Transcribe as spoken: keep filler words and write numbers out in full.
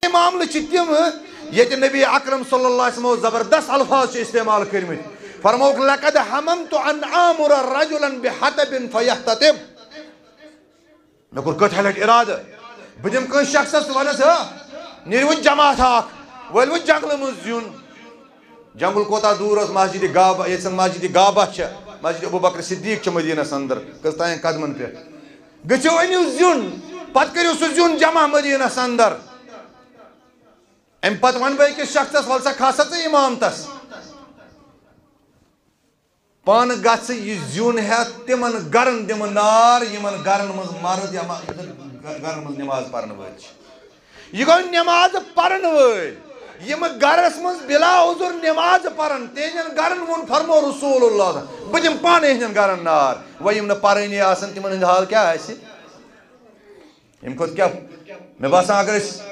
تم معاملہ تم یہ نبی اکرم صلی اللہ علیہ وسلم زبردست الفاظ استعمال کرمت فرموک لقد حممت ان آمر رجلا بحطب فیحتطب مے کور کتھا لٹ ارادہ بہ دم کن شخصس ونس نیرو جماعت اخ ولو جنگل من زیون جنگل کوتا دور اس مسجد گابا یہ مسجد گابا چھ مسجد ابو بکر صدیق چھ مدینہ اندر کستان قدمن پہ گچھو انیو زیون پت کریو سو زیون جمع مدینہ اندر ام پت ون بہ کس شخصس ول سا کھسا ژٕ امامتس پان گژھ یہ زیون ہیتھ تمن گرن دم نار یمن گرن مز مرد یا گرن مز نماز پرن وٲلۍ چھِ یہ گوٚو نماز پرن وٲلۍ یم گرس مز بلا عذر نماز پرن تہندین گرن وون فرمو رسول اللہ بہ دم پانے ہندین گرن نار و یم نہ پرٲنی آسن تمن ہند حال کیا آسہِ یم کھۄتہٕ کیا مےٚ باسان اگر أسۍ